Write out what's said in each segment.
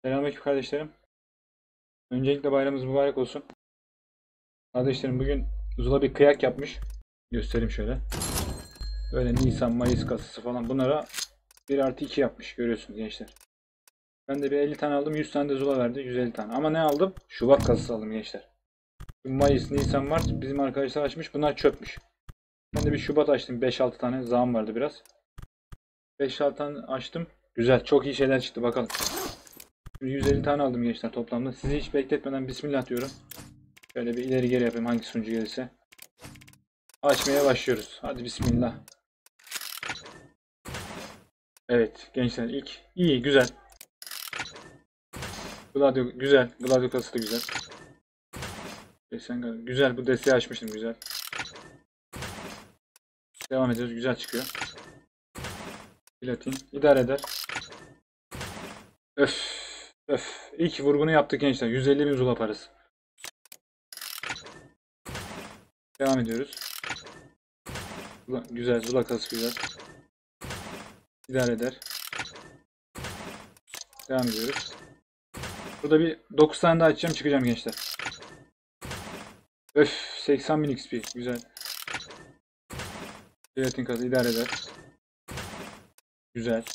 Selamünaleyküm kardeşlerim. Öncelikle bayramımız mübarek olsun. Kardeşlerim bugün Zula bir kıyak yapmış. Göstereyim şöyle. Böyle Nisan, Mayıs kasası falan bunlara 1+2 yapmış. Görüyorsunuz gençler. Ben de bir 50 tane aldım. 100 tane de Zula verdi. 150 tane. Ama ne aldım? Şubat kasası aldım gençler. Mayıs, Nisan, Mart bizim arkadaşlar açmış. Bunlar çöpmüş. Ben de bir Şubat açtım. 5-6 tane. Zam vardı biraz. 5-6 tane açtım. Güzel. Çok iyi şeyler çıktı. Bakalım. Şimdi 150 tane aldım gençler toplamda. Sizi hiç bekletmeden Bismillah diyorum. Şöyle bir ileri geri yapayım hangi sunucu gelirse. Açmaya başlıyoruz. Hadi bismillah. Evet gençler ilk iyi güzel. Gladio güzel. Gladio kası da güzel. Güzel bu desteği açmıştım güzel. Devam ediyoruz. Güzel çıkıyor. Platin idare eder. Öf. Öf. İlk vurgunu yaptık gençler. 150.000 Zula parası. Devam ediyoruz. Güzel. Zula kası güzel. İdare eder. Devam ediyoruz. Burada bir 9 tane daha açacağım çıkacağım gençler. Öf 80.000 XP güzel. Platin kası idare eder. Güzel.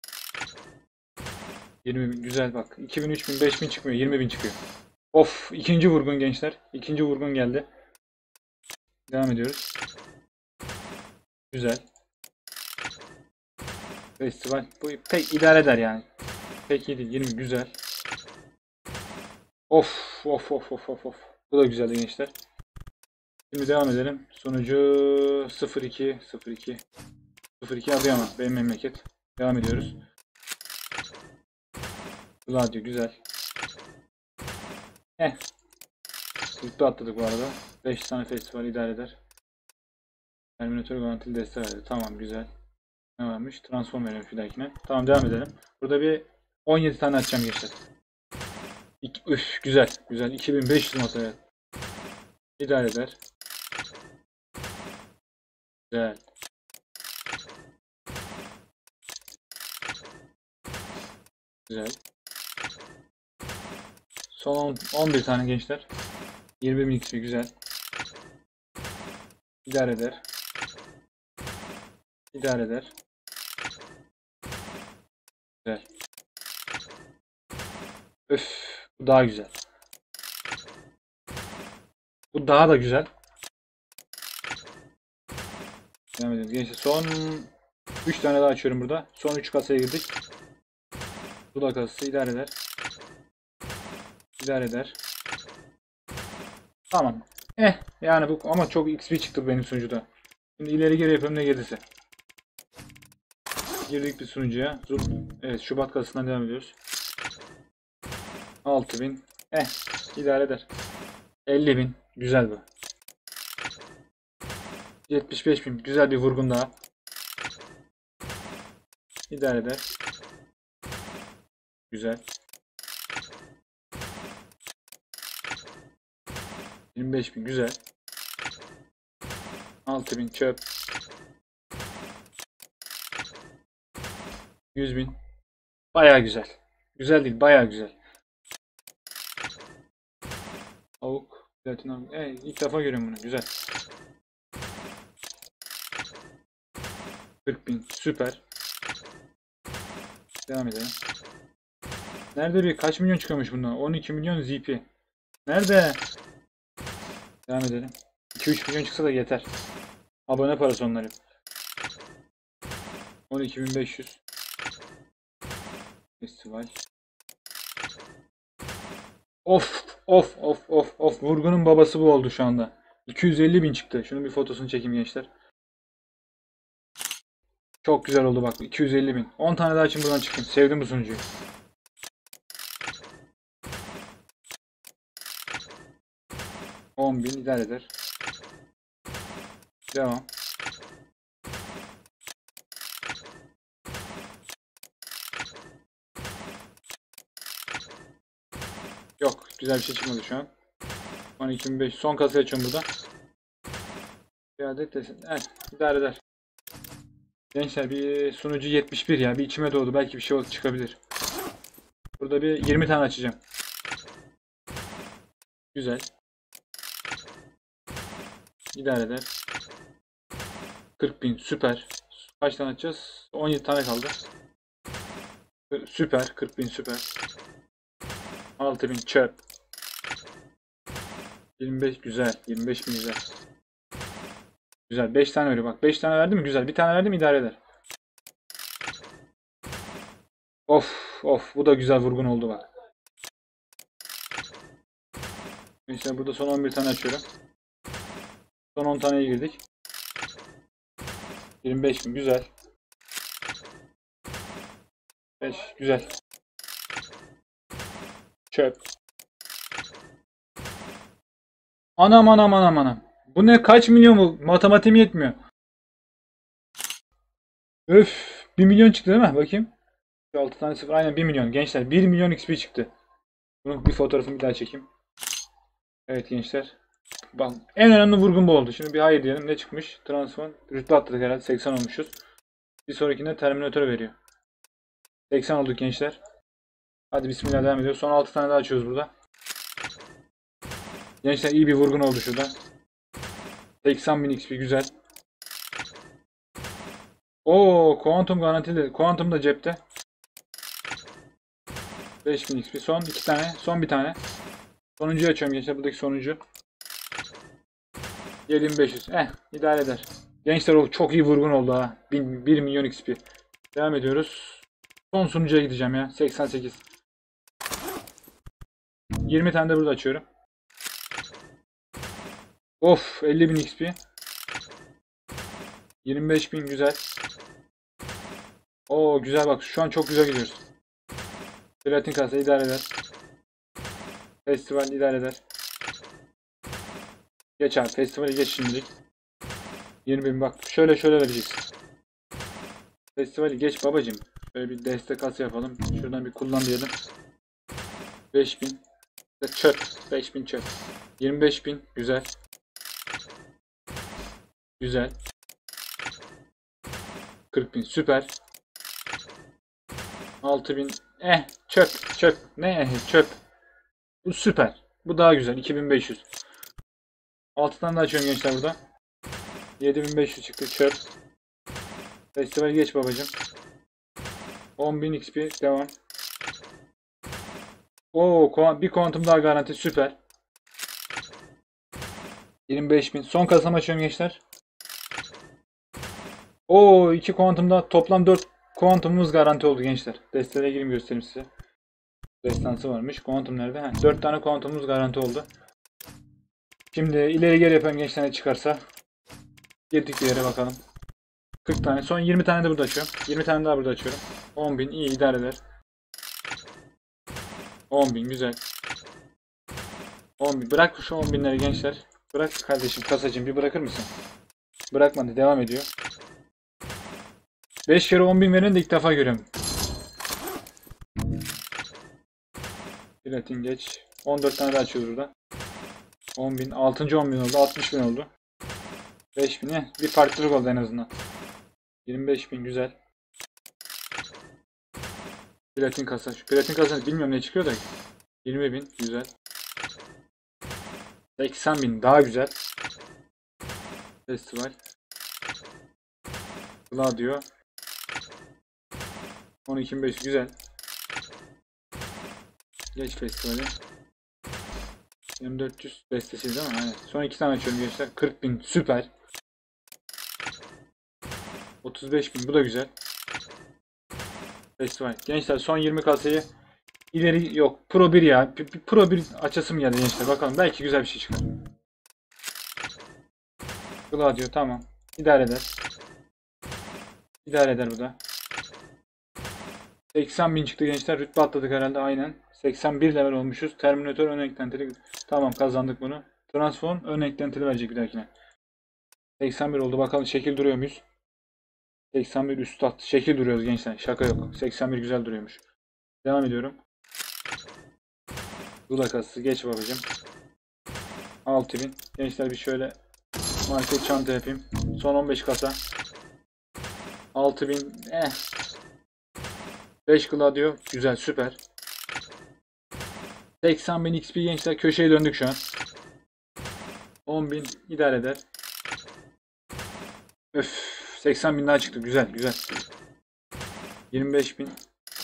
20.000 güzel bak. 2.000 3.000 5.000 çıkmıyor. 20.000 çıkıyor. Of ikinci vurgun gençler. İkinci vurgun geldi. Devam ediyoruz. Güzel. Festival. Bu pek idare eder yani. Pek iyi değil. 20 güzel. Of of of of of of. Bu da güzeldi gençler. Şimdi devam edelim. Sonucu 0-2 0-2 0-2 Adıyaman. Benim memleket. Devam ediyoruz. Gladio güzel. Zıttı atladık bu arada. 5 tane festival idare eder. Terminator garantili destek verdi. Tamam güzel. Ne varmış? Transform verelim bir dahakine. Tamam devam edelim. Burada bir 17 tane açacağım gençler. Üf güzel. Güzel. 2500 materyal. İdare eder. Güzel. Güzel. Son 11 tane gençler. 20.000 XP güzel. İdare eder. İdare eder. Güzel. Öf. Bu daha güzel. Bu daha da güzel. Devam edelim. Gençler son 3 tane daha açıyorum burada. Son 3 kasaya girdik. Bu da kasası idare eder. İdare eder. Tamam. Yani bu ama çok XP çıktı benim sunucuda. Şimdi ileri geri yapıyorum ne gelirse. Girdik bir sunucuya. Evet Şubat kasasından devam ediyoruz. 6.000. İdare eder. 50.000. Güzel bu. 75.000. Güzel bir vurgun daha. İdare eder. Güzel. 25.000. Güzel. 6.000 çöp. 100.000. Baya güzel. Güzel değil, baya güzel. Avuk. Platinum. İlk defa görüyorum bunu. Güzel. 40.000. Süper. Devam edelim. Nerede bir kaç milyon çıkıyormuş bundan? 12 milyon ZP. Nerede? Devam edelim. 2-3 milyon çıksa da yeter. Abone parası onları. 12.500. Festival. Of of of of of. Vurgunun babası bu oldu şu anda. 250.000 çıktı. Şunun bir fotosunu çekeyim gençler. Çok güzel oldu bak. 250.000. 10 tane daha için buradan çıkayım. Sevdim bu sunucuyu. $10.000 idare eder. Devam. Yok. Güzel bir şey çıkmadı şu an. 12.500. Son kasayı açıyorum burada. Bir adet desin. İdare eder. Gençler bir sunucu 71 ya. Bir içime doğdu. Belki bir şey çıkabilir. Burada bir 20 tane açacağım. Güzel. İdare eder. 40.000 süper. Kaç tane açacağız? 17 tane kaldı. Süper. 40.000 süper. 6.000 çöp. 25 güzel. 25.000 güzel. Güzel. 5 tane veriyor bak. 5 tane verdi mi? Güzel. Bir tane verdim idare eder. Of of. Bu da güzel vurgun oldu bak. İşte burada son 11 tane açıyorum. Son 10 taneye girdik. 25.000 güzel. 5 güzel. Çöp. Anam anam anam anam. Bu ne, kaç milyon bu? Matematiğim yetmiyor. Öf. 1 milyon çıktı değil mi? Bakayım. 6 tane sıfır. Aynen 1 milyon. Gençler 1 milyon XP çıktı. Bunun bir fotoğrafını bir daha çekeyim. Evet gençler. Bak en önemli vurgun bu oldu. Şimdi bir hayır diyelim. Ne çıkmış? Transform. Rütbe atladık herhalde. 80 olmuşuz. Bir sonrakinde Terminator veriyor. 80 olduk gençler. Hadi bismillah devam ediyoruz. Son 6 tane daha açıyoruz burada. Gençler iyi bir vurgun oldu şurada. 80.000 XP güzel. Oo, kuantum garantili. Kuantum da cepte. 5.000 XP. Son 2 tane. Son bir tane. Sonuncuyu açıyorum gençler. Buradaki sonuncu. 7500. İdare eder. Gençler o çok iyi vurgun oldu ha. 1 milyon XP. Devam ediyoruz. Son sunucuya gideceğim ya. 88. 20 tane de burada açıyorum. Of 50.000 XP. 25.000 güzel. Oo güzel bak. Şu an çok güzel gidiyoruz. Platin kasa idare eder. Festival idare eder. Geç abi. Festivali geç şimdilik. 20.000 bak. Şöyle vereceğiz. Festivali geç babacım. Şöyle bir destek kasa yapalım. Şuradan bir kullan diyelim. 5.000. Çöp. 5.000 çöp. 25.000 güzel. Güzel. 40.000 süper. 6.000 çöp. Ne çöp. Bu süper. Bu daha güzel. 2.500. 6 tane daha açıyorum gençler burada. 7.500 çıktı çöp. Festival geç babacım. 10.000 XP devam. Oo bir kuantum daha garanti süper. 25.000. Son kasam açıyorum gençler. Oo 2 kuantum daha, toplam 4 kuantumumuz garanti oldu gençler. Destelere gireyim göstereyim size. Destansı varmış. Kuantum nerede? 4 tane kuantumumuz garanti oldu. Şimdi ileri geri yapalım gençler, ne çıkarsa. Girdik bir yere bakalım. 40 tane. Son 20 tane de burada açıyorum. 20 tane daha burada açıyorum. 10.000 iyi idare eder. 10.000 güzel. 10.000. Bırak şu 10.000'leri gençler. Bırak kardeşim, kasacığım bir bırakır mısın? Bırakmadı, devam ediyor. 5 kere 10.000 veren de ilk defa görüyorum. Platin geç. 14 tane daha açıyoruz burada. 10.000. 6. 10.000 oldu. 60.000 oldu. 5.000. Bir farklılık oldu en azından. 25.000 güzel. Platin kasa. Şu platin kasa bilmiyorum ne çıkıyor da. 20.000 güzel. 80.000 daha güzel. Festival. Gladio. 12.500 güzel. Geç festivali. 2400 destesi değil mi? Aynen. Son 2 tane açıyorum gençler. 40.000 süper. 35.000 bu da güzel. Festival. Gençler son 20 kasayı ileri yok. Pro 1 ya. Pro 1 açasım geldi gençler. Bakalım belki güzel bir şey çıkar. Gladio tamam. İdare eder. İdare eder bu da. 80.000 çıktı gençler. Rütbe atladık herhalde aynen. 81 level olmuşuz. Terminator ön eklentili. Tamam kazandık bunu. Transform ön eklentili verecek bir dahakine. 81 oldu. Bakalım şekil duruyor muyuz? 81 üstad. Şekil duruyoruz gençler. Şaka yok. 81 güzel duruyormuş. Devam ediyorum. Dudak kasası. Geç babacım. 6.000. Gençler bir şöyle market çanta yapayım. Son 15 kasa. 6.000. 5 Gladio. Güzel süper. 80.000 XP gençler, köşeye döndük şu an. 10.000 idare eder. Öf, 80.000 daha çıktı. Güzel güzel. 25.000.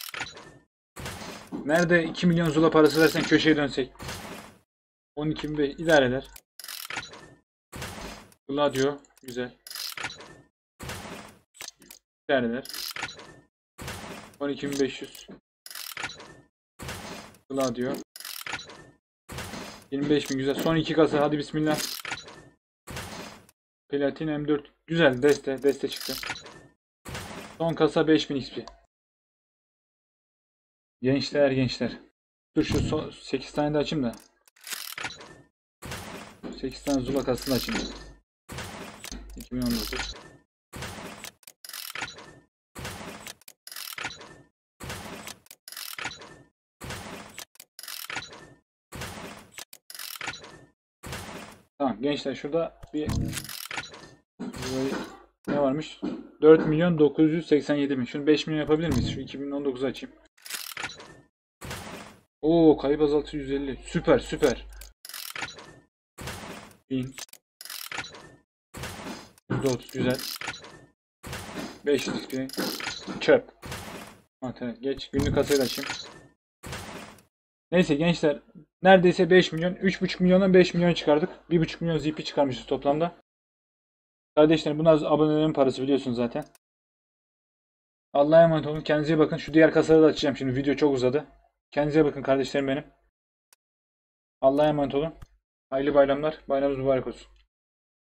Nerede 2 milyon zula parası versen köşeye dönsek. 12.000 idare eder. Gladio güzel. İdare eder. 12.500. Gladio. 25.000 güzel. Son 2 kasa, hadi bismillah. Platin M4 güzel, deste çıktı. Son kasa 5.000 XP. Gençler. Dur şu son 8 tane de açayım da. 8 tane Zula kasasını açayım. 2019. Tamam gençler, şurada bir ne varmış? 4.987.000. Şunu 5 milyon yapabilir miyiz? Şu 2019'u açayım. Oo, kayıp azaltı 150. Süper. 1000. %30 güzel. 500 XP. Çöp. Evet, geç. Günlük kasayı da açayım. Neyse gençler. Neredeyse 5 milyon. 3,5 milyondan 5 milyon çıkardık. 1,5 milyon ZP çıkarmışız toplamda. Kardeşlerim, bunlar abonelerin parası, biliyorsunuz zaten. Allah'a emanet olun. Kendinize iyi bakın. Şu diğer kasaları da açacağım şimdi. Video çok uzadı. Kendinize iyi bakın kardeşlerim benim. Allah'a emanet olun. Hayırlı bayramlar. Bayramınız mübarek olsun.